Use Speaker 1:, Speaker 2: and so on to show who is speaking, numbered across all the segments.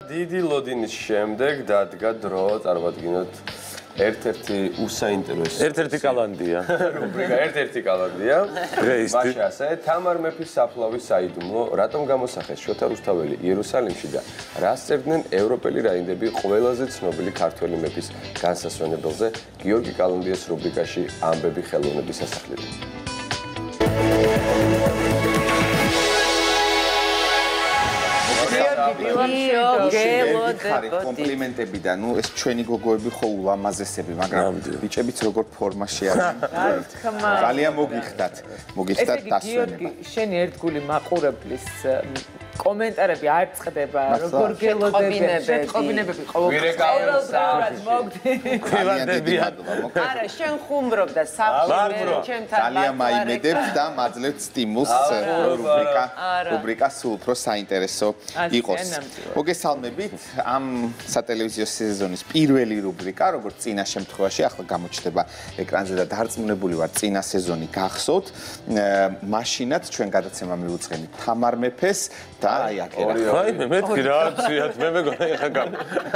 Speaker 1: დიდი ლოდინის შემდეგ დადგა დრო წარმოვადგინოთ ერთ-ერთი უსაინტერესო
Speaker 2: ერთ-ერთი კალანდია.
Speaker 1: რუბრიკა ერთ-ერთი კალანდია. მაშინ ასე თამარ მეფის საფლავის საიდუმლო რატომ გამოსახეს შოთა რუსთაველი იერუსალიმში და რას წერდნენ ევროპელი რაინდები ყველაზე ცნობილი ქართველი მეფის განსასვენებელზე გიორგი კალანდიას რუბრიკაში ამბები ხელოვნების სასახლიდან.
Speaker 3: კომპლიმენტები და ნუ ეს ჩვენი გოგოები ხო ულამაზესები, მაგრამ ბიჭებიც როგორ ფორმაში არიან. ძალიან მოგიხდათ დასვენება.
Speaker 4: გიორგი, შენი ერთგული მაყურებლის კომენტარები არ წყდება, როგორ გელოდებიან, შეტყობინებები
Speaker 5: არა, შენ ხუმრობ და საფლავი ჩემთან
Speaker 3: ძალიან მაიმედებ და მაძლევთ სტიმულს რუბრიკა სულ უფრო საინტერესო იყოს. მოგესალმებით ამ სატელევიზიო სეზონის პირველი რუბრიკა, როგორც წინა შემთხვევაში, ახლა გამოჩნდება ეკრანზე და დარწმუნებული ვარ, წინა სეზონი გახსოვთ. მაშინაც ჩვენ გადაცემა მივუძღენით თამარ მეფეს და აი აკერა.
Speaker 2: აი მე მეთქი რა ციათ მე მეგონა ეხა გამ.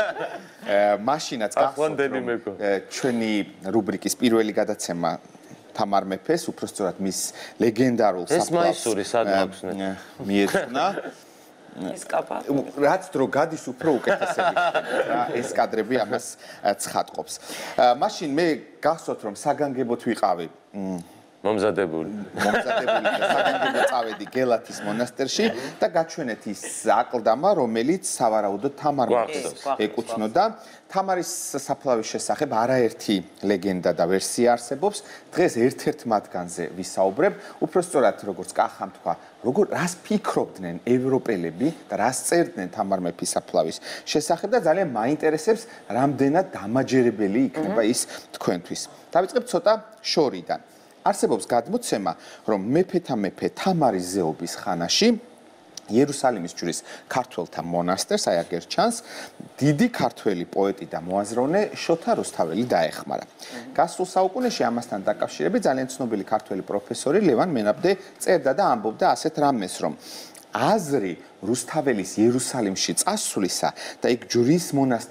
Speaker 3: მაშინაც გახსოვთ ჩვენი რუბრიკის პირველი გადაცემა თამარ მეფეს, უბრალოდ მის ლეგენდარულ საფლავს.
Speaker 2: ეს მაისური სად მაქვს?
Speaker 3: მიეწნა
Speaker 5: ესკაპა.
Speaker 3: რაც დრო გადის უფრო უკეთესები ხდება. ეს კადრები ამას ცხადყოფს. მაშინ მე გახსოვთ რომ საგანგებოდ ვიყავი
Speaker 2: მომზადებული
Speaker 3: საგანგებოდ წავედი გელათის მონასტერში და გაჩვენეთ ის აკლდამა, რომელიც სავარაუდოდ თამარ მეფეს ეკუთვნოდა. თამარის საფლავის შესახებ არაერთი ლეგენდა და ვერსია არსებობს. დღეს ერთ-ერთ მათგანზე ვისაუბრებ. უпростоრად როგორც კახამ თქვა, რას ფიქრობდნენ ევროპელები და რას წერდნენ თამარ მეფის საფლავის შესახებ და ძალიან მაინტერესებს, რამდენად დამაჯერებელი იქნება ის თქვენთვის. დავიწყებ ცოტა შორიდან. არსებობს გადმოცემა, რომ მეფეთა მეფე თამარის ზეობის ხანაში იერუსალიმის ჯვრის ქართველთა მონასტერს, აი აგერ ჩანს, დიდი ქართველი პოეტი და მოაზროვნე შოთა რუსთაველი დაეხმარა. გასულ საუკუნეში ამასთან დაკავშირებით ძალიან ცნობილი ქართველი პროფესორი ლევან მენაბდე წერდა და ამბობდა ასეთ რამეს, რომ აზრი რუსთაველის იერუსალიმში წასვლისა და იქ ჯვრის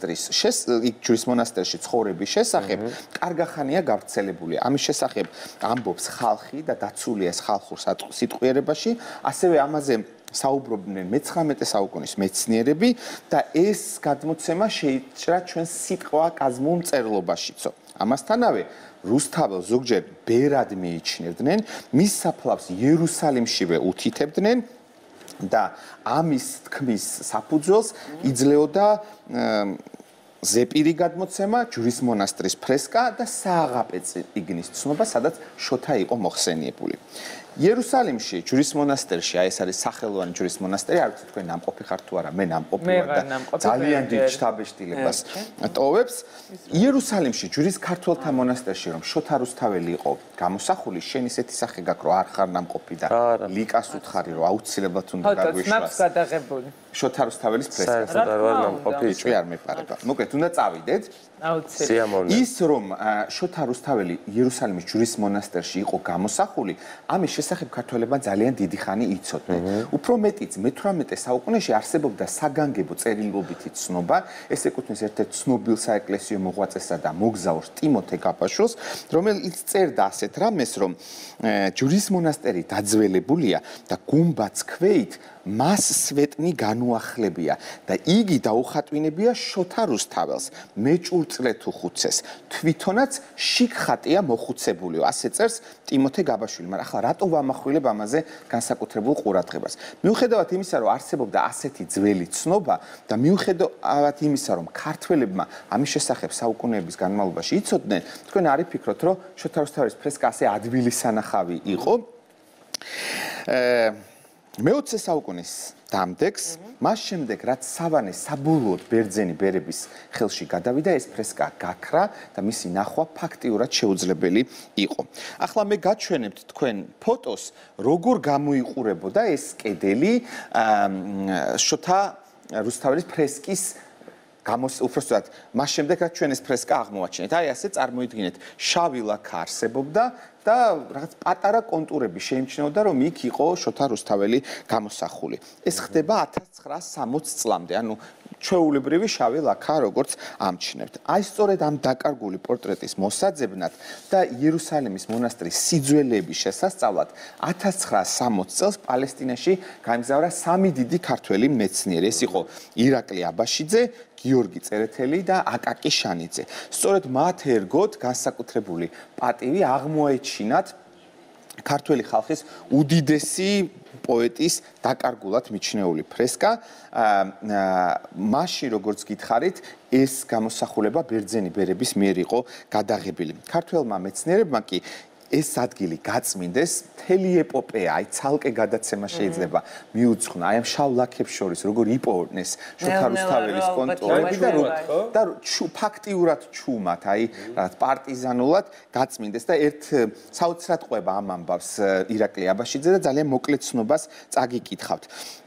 Speaker 3: მონასტერში ცხოვრების შესახებ კარგახანია გავრცელებული. ამის შესახებ ამბობს ხალხი და დაცულია ეს ხალხურ სიტყვიერებაში, ასევე ამაზე საუბრობდნენ მე-19 საუკუნის მეცნიერები და ეს გადმოცემა შეიჭრა ჩვენ სიტყვა-კაზმულ მწერლობაშიცო. ამასთანავე რუსთაველს ზოგჯერ ბერად მიიჩნევდნენ, მის საფლავს იერუსალიმშივე უთითებდნენ და ამის თქმის საფუძველს იძლეოდა ზეპირი გადმოცემა, ჯვრის მონასტრის ფრესკა და სააღაპე წიგნის ცნობა, სადაც შოთა იყო მოხსენიებული. იერუსალიმში ჯვრის მონასტერში, აი ეს არის სახელოვანი ჯვრის მონასტერი, არ ვიცი თქვენ ნამყოფი ხართ თუ არა, მე ნამყოფი ვარ და ძალიან დიდ შთაბეჭდილებას ტოვებს. იერუსალიმში ჯვრის ქართველთა მონასტერში რომ შოთა რუსთაველი იყო გამოსახული, შენ ისეთი სახე გაქვს რომ არ ხარ ნამყოფი და ლიკას უთხარი რომ აუცილებლად უნდა გაგვიშვას.
Speaker 4: გადაღებული.
Speaker 3: შოთა რუსთაველის ფრესკას
Speaker 2: არ ვარ ნამყოფი,
Speaker 3: ჭვი არ მეპარება. მოკლედ უნდა წავიდეთ. ის რომ შოთა რუსთაველი იერუსალიმის ჯვრის მონასტერში იყო გამოსახული, ამის შესახებ ქართველებმა ძალიან დიდი ხანი იცოდნენ. უფრო მეტიც მე-18 საუკუნეში არსებობდა საგანგებო წერილობითი ცნობა, ეს ეკუთვნის ერთ-ერთ ცნობილ საეკლესიო მოღვაწესა და მოგზაურს ტიმოთე გაბაშვილს, რომელიც წერდა ასეთ რამეს, რომ ჯვრის მონასტერი დაძველებულია და გუმბათს ქვეით მას სვეტნი განუახლებია და იგი დაუხატვინებია შოთა რუსთაველს, მეჭურწლე თუ ხუცეს, თვითონაც შიგ ხატია მოხუცებულიო, ასე წერს ტიმოთე გაბაშვილი. მაგრამ ახლა რატო ვამახვილებ ამაზე განსაკუთრებულ ყურადღებას? მიუხედავად იმისა, რომ არსებობდა ასეთი ძველი ცნობა და მიუხედავად იმისა, რომ ქართველებმა ამის შესახებ საუკუნეების განმავლობაში იცოდნენ, თქვენ არ იფიქროთ, რომ შოთა რუსთაველის ფრესკა ასე ადვილი სანახავი იყო. მე-20 საუკუნის დამდეგს, მას შემდეგ რაც სავანე საბოლოოდ ბერძენი ბერების ხელში გადავიდა, ეს ფრესკა გაქრა და მისი ნახვა ფაქტიურად შეუძლებელი იყო. ახლა მე გაჩვენებთ თქვენ ფოტოს, როგორ გამოიყურებოდა ეს კედელი შოთა რუსთაველის ფრესკის უბრალოდ მას შემდეგ რაც ჩვენ ეს ფრესკა აღმოვაჩინეთ. აი ასე წარმოიდგინეთ, შავი ლაქა არსებობდა, და რაღაც პატარა კონტურები შეიმჩნეოდა, რომ იქ იყო შოთა რუსთაველი გამოსახული. ეს ხდება 1960 წლამდე, ანუ ჩვეულებრივი შავი ლაქა, როგორც ამჩნევთ. აი სწორედ ამ დაკარგული პორტრეტის მოსაძებნად და იერუსალიმის მონასტრის სიძველეების შესასწავლად 1960 წელს პალესტინაში გაემგზავრა სამი დიდი ქართველი მეცნიერი. ეს იყო ირაკლი აბაშიძე, გიორგი წერეთელი და აკაკი შანიძე. სწორედ მათ ერგოთ განსაკუთრებული პატივი აღმოეჩინათ ქართველი ხალხის უდიდესი პოეტის დაკარგულად მიჩნეული ფრესკა. მაშინ როგორც გითხარით, ეს გამოსახულება ბერძენი ბერების მიერ იყო გადაღებილი. ქართველმა მეცნიერებმა კი ეს ადგილი გაწმინდეს, მთელი ეპოპეა, აი ცალკე გადაცემა შეიძლება მიუძღვნა, აი ამ შავ ლაქებს შორის როგორ იპოვნეს შოთა რუსთაველის კონტურები და ფაქტიურად ჩუმად, აი რაღაც პარტიზანულად გაწმინდეს და ერთ საოცრად ყვება ამ ამბავს ირაკლი აბაშიძე და ძალიან მოკლედ ცნობას წაგიკითხავთ.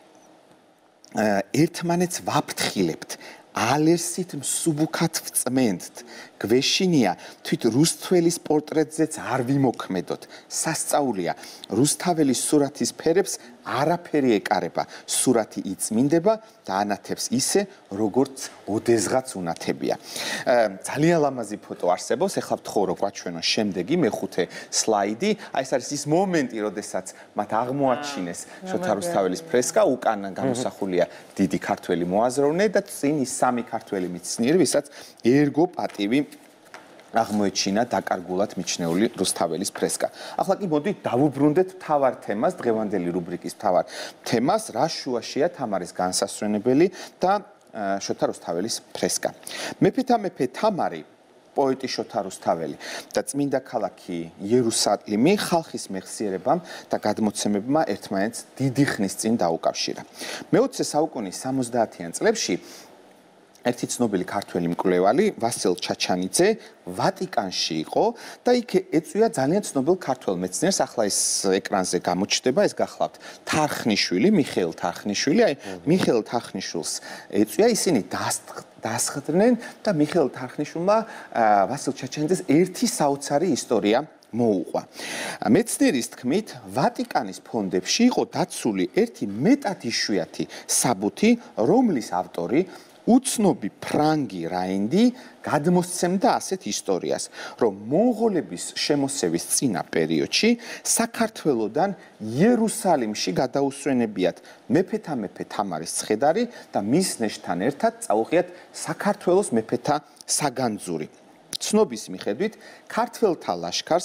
Speaker 3: ერთმანეთს ვაფრთხილებთ, ალერსით მსუბუქად ვწმენთ, გვეშინია თვით რუსთველის პორტრეტზეც არ ვიმოქმედოთ. სასწაულია, რუსთაველის სურათის ფერებს არაფერი ეკარება, სურათი იწმინდება და ანათებს ისე, როგორც ოდესღაც უნათებია. ძალიან ლამაზი ფოტო არსებობს, ეხლა ვთხოვ რომ გვაჩვენო შემდეგი მეხუთე სლაიდი. აი ეს არის ის მომენტი, როდესაც მათ აღმოაჩინეს შოთა რუსთაველის ფრესკა, უკან გამოსახულია დიდი ქართველი მოაზროვნე და წინ ის სამი ქართველი მეცნიერი, ვისაც ერგო პატივი აღმოეჩინა დაკარგულად მიჩნეული რუსთაველის ფრესკა. ახლა კი მოდით დავუბრუნდეთ მთავარ თემას, დღევანდელი რუბრიკის მთავარ თემას, რა შუაშია თამარის განსასვენებელი და შოთა რუსთაველის ფრესკა. მეფეთა მეფე თამარი, პოეტი შოთა რუსთაველი და წმინდა ქალაქი იერუსალიმი ხალხის მეხსიერებამ და გადმოცემებმა ერთმანეთს დიდი ხნის წინ დაუკავშირა. მე-20 საუკუნის 70-იან წლებში ერთი ცნობილი ქართველი მკვლევარი ვასილ ჩაჩანიძე ვატიკანში იყო და იქ ეწვია ძალიან ცნობილ ქართველ მეცნიერს, ახლა ეს ეკრანზე გამოჩნდება, ეს გახლავთ თარხნიშვილი, მიხეილ თარხნიშვილი, აი მიხეილ თარხნიშვილს ეწვია, ისინი დასხდნენ და მიხეილ თარხნიშვილმა ვასილ ჩაჩანიძეს ერთი საოცარი ისტორია მოუყვა. მეცნიერის თქმით, ვატიკანის ფონდებში იყო დაცული ერთი მეტად იშვიათი საბუთი, რომლის ავტორი უცნობი ფრანგი რაინდი გადმოსცემდა ასეთ ისტორიას, რომ მონღოლების შემოსევის წინა პერიოდში საქართველოდან იერუსალიმში გადაუსვენებიათ მეფეთა მეფე თამარის ცხედარი და მის ნეშთან ერთად წაუღიათ საქართველოს მეფეთა საგანძური. ცნობის მიხედვით, ქართველთა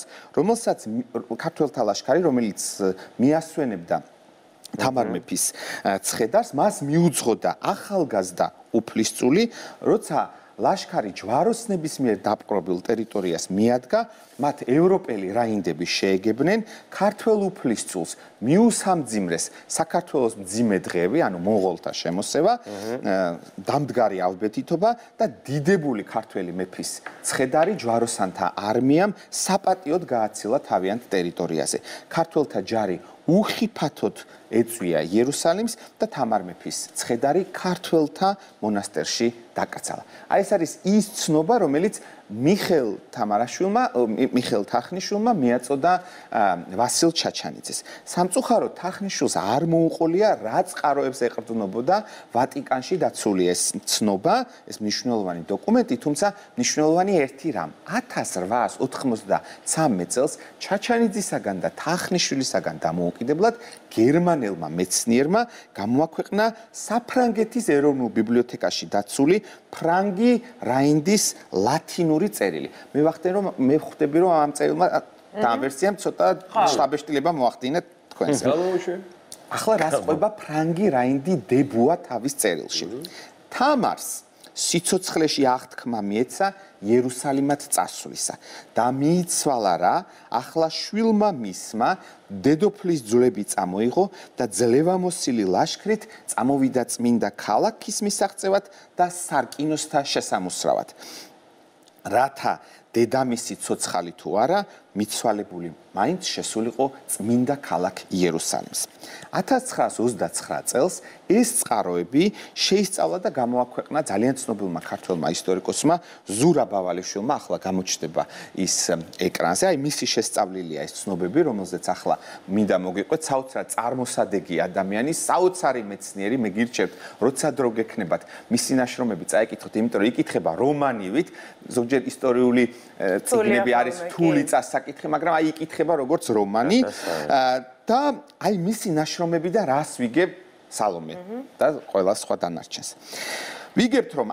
Speaker 3: ლაშქარი, რომელიც მიასვენებდა თამარ მეფის ცხედარს, მას მიუძღოდა ახალგაზრდა უფლისწული, როცა ლაშქარი ჯვაროსნების მიერ დაპყრობილ ტერიტორიას მიადგა, მათ ევროპელი რაინდები შეეგებნენ ქართველ უფლისწულს მიუსამძიმრეს საქართველოს მძიმე დღეები, ანუ მონღოლთა შემოსევა, დამდგარი ალბეთითობა და დიდებული ქართველი მეფის ცხედარი ჯვაროსანთა არმიამ საპატიოდ გააცილა თავიანთ ტერიტორიაზე. ქართველთა ჯარი უხიფათოდ ეწვია იერუსალიმს და თამარ მეფის ცხედარი ქართველთა მონასტერში დაკრძალა. აი ეს არის ის ცნობა, რომელიც მიხეილ თარხნიშვილმა მიაწოდა ვასილ ჩაჩანიძეს. სამწუხაროდ თარხნიშვილს არ მოუყოლია, რა წყაროებს ეყრდნობოდა ვატიკანში დაცული ეს ცნობა, ეს მნიშვნელოვანი დოკუმენტი, თუმცა მნიშვნელოვანი ერთი რამ. 1893 წელს ჩაჩანიძისაგან და თარხნიშვილისაგან დამოუკიდებლად გერმანელმა მეცნიერმა გამოაქვეყნა საფრანგეთის ეროვნულ ბიბლიოთეკაში დაცული ფრანგი რაინდის ლათინური წერილი. მე ხვდები რომ ამ წერილმა და ამ ვერსიამ ცოტა შაბეშტილება მოახდინა თქვენს. ახლა რას ყვება ფრანგი რაინდი დებუა თავის წერილში. თამარს სიცოცხლეში აღთქმა მიეცა იერუსალიმად წასვლისა და მიიცვალა რა, ახლა შვილმა მისმა დედოფლის ძვლები წამოიღო და ძლევამოსილი ლაშქრით წამოვიდა წმინდა ქალაქის მისაღწევად და სარკინოსთა შესამოსრავად. რათა დედამისი ცოცხალი თუ არა, მიცვალებული მაინც შესულიყო წმინდა ქალაქ იერუსალიმს. 1929 წელს ეს წყაროები შეისწავლა და გამოაქვეყნა ძალიან ცნობილმა ქართველმა ისტორიკოსმა ზურა ბავალიშვილმა, ახლა გამოჩნდება ის ეკრანზე. აი მისი შესწავლილია ეს ცნობები, რომელზეც ახლა მინდა მოგიყვეთ საოცრად წარმოსადეგი ადამიანი, საოცარი მეცნიერი, მე გირჩევთ, როცა დრო გექნებათ, მისი ნაშრომები წაიკითხოთ, იმიტომ რომ იკითხება რომანივით, ზოგჯერ ისტორიული წიგნები არის რთული წასაკითხი, მაგრამ აი იკითხება როგორც რომანი და აი მისი ნაშრომები და რას ვიგებ სალომე და ყველა სხვა დანარჩენს. ვიგებთ რომ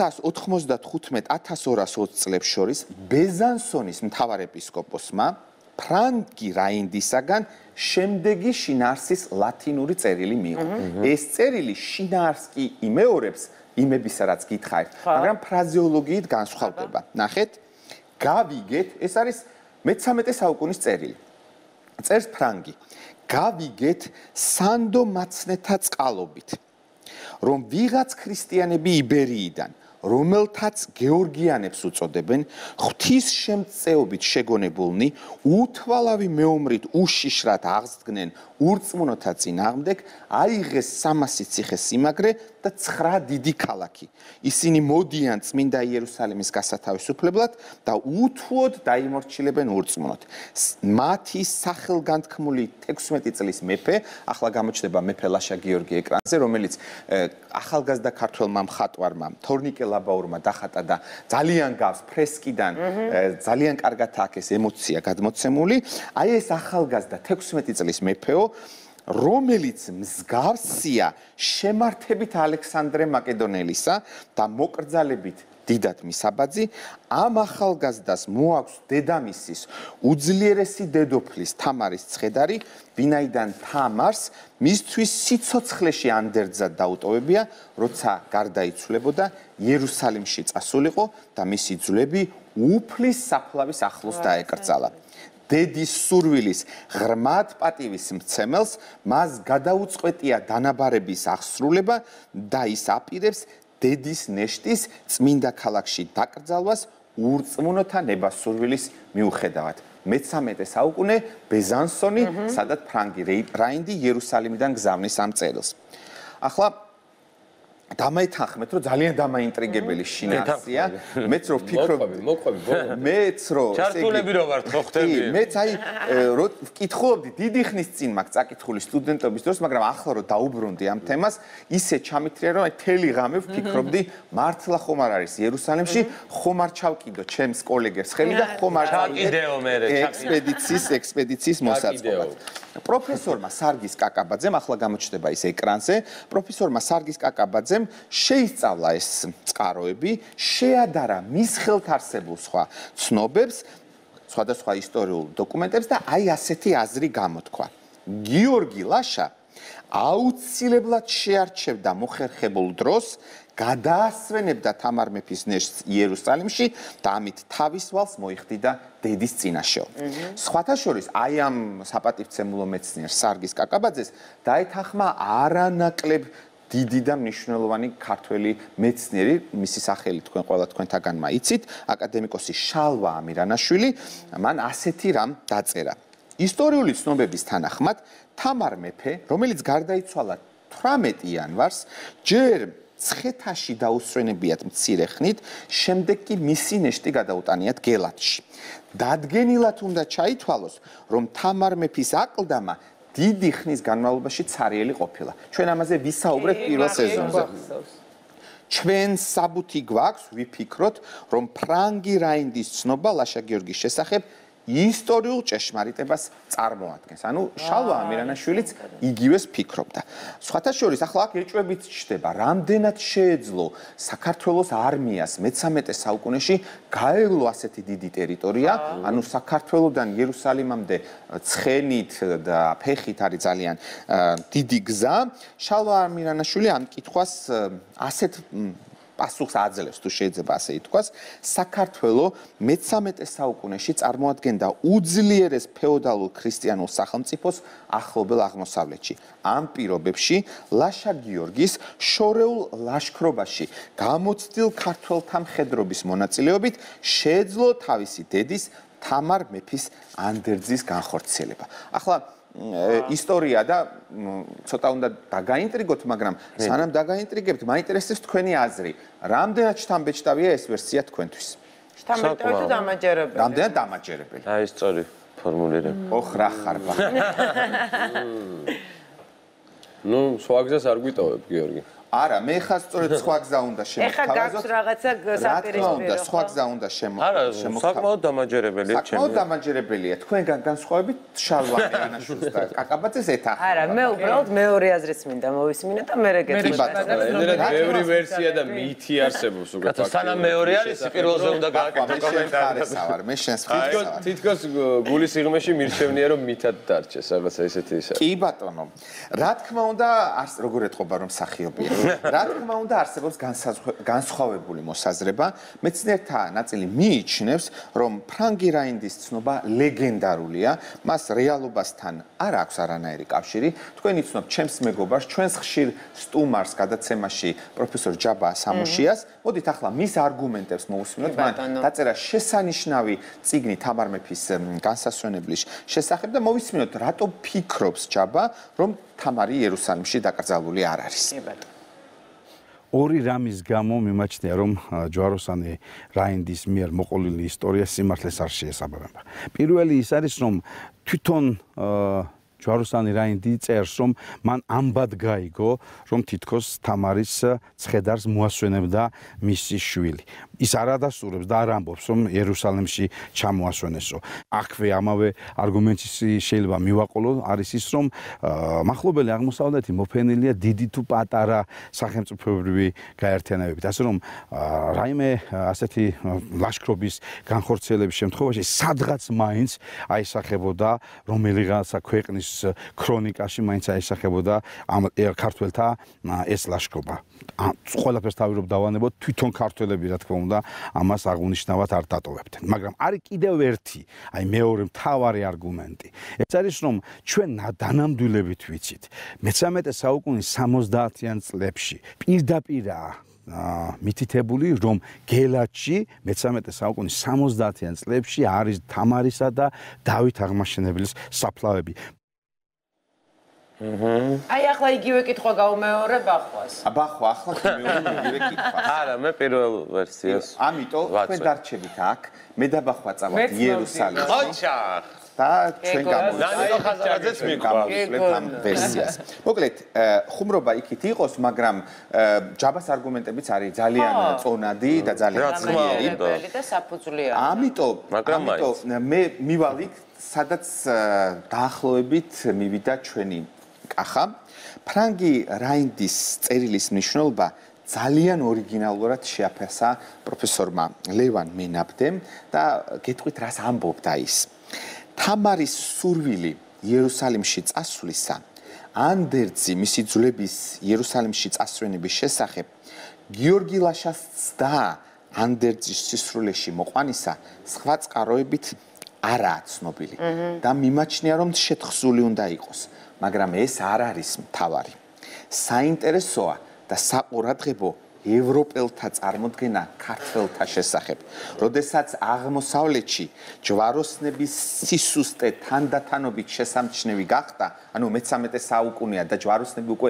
Speaker 3: 1195-1220 წლებს შორის ბეზანსონის მთავარეპისკოპოსმა ფრანგი რაინდისაგან შემდეგი შინაარსის ლათინური წერილი მიიღო. ეს წერილი შინაარსს კი იმეორებს იმებისა რაც გითხარით, მაგრამ ფრაზეოლოგიით განსხვავდება. ნახეთ, გავიგეთ, ეს არის მე-13 საუკუნის წერილი. წერს ფრანგი. გავიგეთ სანდო მაცნეთა წყალობით, რომ ვიღაც ქრისტიანები იბერიიდან, რომელთაც გეორგიანებს უწოდებენ, ღვთის შემწეობით შეგონებულნი, უთვალავი მეომრით უშიშრად აღსდგნენ ურწმუნოთა წინააღმდეგ, აიღეს 300 ციხე-სიმაგრე და 9 დიდი ქალაქი. ისინი მოდიან წმინდა იერუსალიმის გასათავისუფლებლად და უთუოდ დაიმორჩილებენ ურწმუნოთ. მათი სახელგანთქმული 16 წლის მეფე, ახლა გამოჩნდება მეფე ლაშა გიორგი ეკრანზე, რომელიც ახალგაზრდა ქართველმა მხატვარმა თორნიკე ლაბაურმა დახატა და ძალიან გავს ფრესკიდან, ძალიან კარგად აქვს ეს ემოცია გადმოცემული. აი ეს ახალგაზრდა 16 წლის მეფეო, რომელიც მსგავსია შემართებით ალექსანდრე მაკედონელისა და მოკრძალებით დიდად მისაბაძი, ამ ახალგაზრდას მოაქვს დედამისის უძლიერესი დედოფლის თამარის ცხედარი, ვინაიდან თამარს მისთვის სიცოცხლეში ანდერძად დაუტოვებია, როცა გარდაიცვლებოდა იერუსალიმში წასულიყო და მისი ძვლები უფლის საფლავის ახლოს დაეკრძალა. დედის სურვილის ღრმად პატივის მცემელს მას გადაუწყვეტია დანაბარების აღსრულება და ის აპირებს დედის ნეშტის წმინდა ქალაქში დაკრძალვას ურწმუნოთა ნებასურვილის მიუხედავად. მე-13 საუკუნე ბეზანსონი, სადაც ფრანგი რაინდი იერუსალიმიდან გზავნის ამ წერილს. ახლა დამაითანხმეთ, რომ ძალიან დამაინტრიგებელი შინაარსია. მეც რო ვფიქრობ,
Speaker 1: მოყვები,
Speaker 3: მეც რო
Speaker 2: ჩართულები რო ვართ, ხო ხტები?
Speaker 3: მეც აი რო ვკითხულობდი დიდი ხნის წინ მაგ წაკითხული სტუდენტობის დროს, მაგრამ ახლა რო დაუბრუნდი ამ თემას, ისე ჩამithრია, რომ აი თელი ღამე ვფიქრობდი, მართლა ხომ არ არის იერუსალიმში, ხომ არ ჩავკიდო ჩემს კოლეგებს ხელი და ხომ არ
Speaker 2: ჩაკიდეო მე
Speaker 3: ექსპედიციის მოსაწყობად. პროფესორმა სარგის კაკაბაძემ, ახლა გამოჩნდება ის ეკრანზე, პროფესორმა სარგის კაკაბაძემ შეისწავლა ეს წყაროები, შეადარა მის ხელთ არსებულ სხვა ცნობებს, სხვადასხვა ისტორიულ დოკუმენტებს და აი ასეთი აზრი გამოთქვა. გიორგი ლაშა აუცილებლად შეარჩევდა მოხერხებულ დროს, გადაასვენებდა თამარ მეფის ნეშტს იერუსალიმში და ამით თავის ვალს მოიხდიდა დედის წინაშეო. სხვათა შორის აი ამ საპატივცემულო მეცნიერს სარგის კაკაბაძეს დაეთანხმა არანაკლებ დიდი და მნიშვნელოვანი ქართველი მეცნიერი, მისი სახელი თქვენ ყველა თქვენთაგანმა იცით, აკადემიკოსი შალვა ამირანაშვილი, მან ასეთი რამ დაწერა. ისტორიული ცნობების თანახმად, თამარ მეფე, რომელიც გარდაიცვალა 18 იანვარს, ჯერ ცხეთაში დაუსვენებიათ მცირე ხნით, შემდეგ კი მისი ნეშტი გადაუტანიათ გელათში. დადგენილად უნდა ჩაითვალოს, რომ თამარ მეფის აკლდამა დიდი ხნის განმავლობაში ცარიელი ყოფილა. ჩვენ ამაზე ვისაუბრეთ პირველ სეზონზე. ჩვენ საბუთი გვაქვს, ვიფიქროთ, რომ ფრანგი რაინდის ცნობა ლაშა გიორგის შესახებ ისტორიულ ჭეშმარიტებას წარმოადგენს. ანუ შალვა ამირანაშვილიც იგივეს ფიქრობდა. სხვათა შორის, ახლა აქ ეჭვებით ჩდება, რამდენად შეეძლო საქართველოს არმიას მე-13 საუკუნეში გაევლო ასეთი დიდი ტერიტორია, ანუ საქართველოდან იერუსალიმამდე ცხენით და ფეხით არის ძალიან დიდი გზა. შალვა ამირანაშვილი ამ კითხვას ასეთ პასუხს აძლევს, თუ შეიძლება ასე ითქვას, საქართველო მე-13 საუკუნეში წარმოადგენდა უძლიერეს ფეოდალურ ქრისტიანულ სახელმწიფოს ახლობელ აღმოსავლეთში. ამ პირობებში ლაშა გიორგის შორეულ ლაშქრობაში გამოცდილ ქართველთა მხედრობის მონაწილეობით შეეძლო თავისი დედის თამარ მეფის ანდერძის განხორციელება. ახლა ისტორია და ცოტა უნდა დაგაინტრიგოთ, მაგრამ სანამ დაგაინტრიგებთ, მაინტერესებს თქვენი აზრი. რამდენად შთამბეჭდავია ეს ვერსია თქვენთვის?
Speaker 5: შთამბეჭდავი თუ დამაჯერებელი?
Speaker 3: რამდენად დამაჯერებელი?
Speaker 2: აი სწორი ფორმულირება.
Speaker 3: ოხ რა ხარბა.
Speaker 1: ნუ სხვა გზას არ გვიტოვებ, გიორგი.
Speaker 3: არა, მე ხა სწორედ სხვა გზა უნდა შემოთავაზოთ.
Speaker 5: ეხა გაქვს რაღაცა საპირისპირო.
Speaker 3: სხვა გზა უნდა
Speaker 2: არა, საკმაოდ დამაჯერებელია ჩემი.
Speaker 3: საკმაოდ დამაჯერებელია. თქვენგან განსხვავებით შალვანი ანაშუს და კაკაბაძეს ეთახა.
Speaker 5: არა, მე უბრალოდ მეორე აზრიც მინდა მოვისმინე და მე რეგეცი.
Speaker 1: ედერად ბევრი ვერსია და მითი არსებობს უკვე
Speaker 2: კაცო, სანამ მეორე არის, პირველზე უნდა გააკეთო კომენტარი.
Speaker 3: მე შენს ხარ.
Speaker 1: თითქოს გულის სიღრმეში მირჩევნია რომ მითად დარჩეს რაღაცა ესეთი ისა.
Speaker 3: კი ბატონო. რა თქმა უნდა, როგორ ეთყობა რომ მსახიობია. რა თქმა უნდა არსებობს განსხვავებული მოსაზრება. მეცნიერთა ნაწილი მიიჩნევს, რომ ფრანგი რაინდის ცნობა ლეგენდარულია, მას რეალობასთან არ აქვს არანაირი კავშირი. თქვენ იცნობთ ჩემს მეგობარს, ჩვენს ხშირ სტუმარს გადაცემაში პროფესორ ჯაბა სამუშიას. მოდით ახლა მის არგუმენტებს მოვუსმინოთ. მან დაწერა შესანიშნავი წიგნი თამარ მეფის განსასვენებლის შესახებ და მოვისმინოთ, რატო ფიქრობს ჯაბა, რომ თამარი იერუსალიმში დაკრძალული არ არის.
Speaker 6: ორი რამის გამო მიმაჩნია, რომ ჯვაროსანი რაინდის მიერ მოყოლილი ისტორია სიმართლეს არ შეესაბამება. პირველი ის არის, რომ თვითონ ჯვაროსანი რაინდი წერს, რომ მან ამბად გაიგო, რომ თითქოს თამარის ცხედარს მოასვენებდა მისი შვილი. ის არ ადასტურებს და არ ამბობს, რომ იერუსალიმში ჩამოასვენესო. აქვე ამავე არგუმენტი შეიძლება მივაყოლო, არის ის, რომ მახლობელი აღმოსავლეთი მოფენილია დიდი თუ პატარა სახელმწიფოებრივი გაერთიანებებით. ასე რომ რაიმე ასეთი ლაშქრობის განხორციელების შემთხვევაში სადღაც მაინც აისახებოდა რომელიღაცა ქვეყნის ქრონიკაში მაინც აისახებოდა ამ ქართველთა ეს ლაშქრობა. ყველაფერს თავი დავანებოთ, თვითონ ქართველები რა თქმა უნდა ამას აღუნიშნავად არ დატოვებდნენ. მაგრამ არის კიდევ ერთი, აი მეორე მთავარი არგუმენტი. ეს არის რომ ჩვენ დანამდვილებით ვიცით, მე-13 საუკუნის 70-იან წლებში პირდაპირაა მითითებული, რომ გელათში მე-13 საუკუნის 70-იან წლებში არის თამარისა და დავით აღმაშენებლის საფლავები.
Speaker 5: აი ახლა იგივე კითხვა გაუმეორებ ახვას.
Speaker 3: აბახვა, ახლა იგივე კითხვა.
Speaker 2: არა, მე პირველ ვერსიას.
Speaker 3: ამიტომ თქვენ დარჩებით აქ, მე და ბახვა წავალთ იერუსალიმში.
Speaker 2: ოჩახ.
Speaker 3: და ჩვენ
Speaker 2: ნანიკო ხაზარაძეც
Speaker 3: გამოვისმენთ ამ ვერსიას. მოკლედ, ხუმრობა იქით იყოს, მაგრამ ჯაბას არგუმენტებიც არის ძალიან წონადი და ძალიან
Speaker 5: ძლიერი და საფუძვლიანი.
Speaker 3: ამიტომ მე მივალით, სადაც დაახლოებით მივიდა ჩვენი კახა. ფრანგი რაინდის წერილის მნიშვნელობა ძალიან ორიგინალურად შეაფასა პროფესორმა ლევან მენაბდემ და გეტყვით რას ამბობდა ის. თამარის სურვილი იერუსალიმში წასვლისა, ანდერძი მისი ძვლების იერუსალიმში წასვენების შესახებ, გიორგი ლაშას ცდა ანდერძის სისრულეში მოყვანისა, სხვა წყაროებით არაა ცნობილი და მიმაჩნია, რომ შეთხზული უნდა იყოს, მაგრამ ეს არ არის მთავარი. საინტერესოა და საყურადღებო ევროპელთა წარმოდგენა ქართველთა შესახებ. როდესაც აღმოსავლეთში ჯვაროსნების სისუსტე თანდათანობით შესამჩნევი გახდა, ანუ მე-13 საუკუნეა და ჯვაროსნები უკვე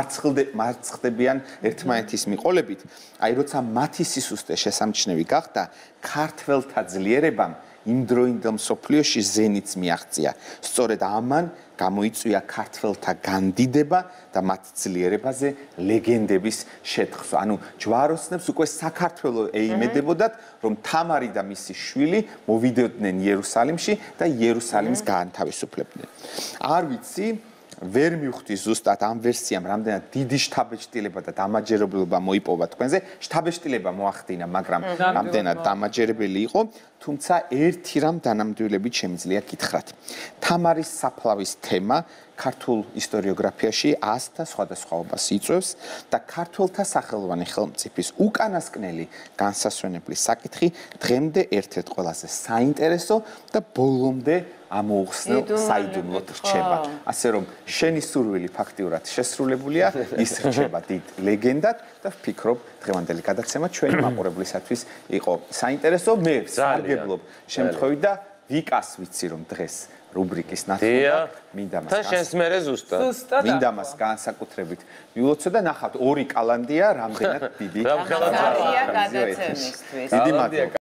Speaker 3: მარცხდებიან ერთმანეთის მიყოლებით, აი როცა მათი სისუსტე შესამჩნევი გახდა, ქართველთა ძლიერებამ იმდროინდელ მსოფლიოში ზენიტს მიაღწია. სწორედ ამან გამოიწვია ქართველთა განდიდება და მათ ძლიერებაზე ლეგენდების შეთხზვა. ანუ ჯვაროსნებს უკვე საქართველო ეიმედებოდათ, რომ თამარი და მისი შვილი მოვიდოდნენ იერუსალიმში და იერუსალიმს გაანთავისუფლებდნენ. არ ვიცი, ვერ მივხვდი ზუსტად ამ ვერსიამ რამდენად დიდი შთაბეჭდილება და დამაჯერებლობა მოიპოვა თქვენზე. შთაბეჭდილება მოახდინა, მაგრამ რამდენად დამაჯერებელი იყო, თუმცა ერთი რამ დანამდვილებით შემიძლია გითხრათ. თამარის საფლავის თემა ქართულ ისტორიოგრაფიაში ასთა სხვადასხვაობას იწვევს და ქართველთა სახელოვანი ხელმწიფის უკანასკნელი განსასვენებლის საკითხი დღემდე ერთ-ერთ ყველაზე საინტერესო და ბოლომდე ამოუხსნელ საიდუმლოდ რჩება. ასე რომ შენი სურვილი ფაქტიურად შესრულებულია, ის რჩება დიდ ლეგენდად და ვფიქრობ დღევანდელი გადაცემა ჩვენი მაყურებლისათვის იყო საინტერესო. მე სარგებლობ შემთხვევით და ვიკას ვიცი რომ დღეს რუბრიკის
Speaker 2: დია.
Speaker 3: ნაცვლად მინდა მას
Speaker 2: თან შენს მერე ზუსტად.
Speaker 4: ზუსტად.
Speaker 3: მინდა მას განსაკუთრებით მივოცო და ნახავთ ორი კალანდია რამდენად დიდი
Speaker 2: რამხელა
Speaker 5: ახალია გადაცემისთვის.
Speaker 3: დიდი მადლობა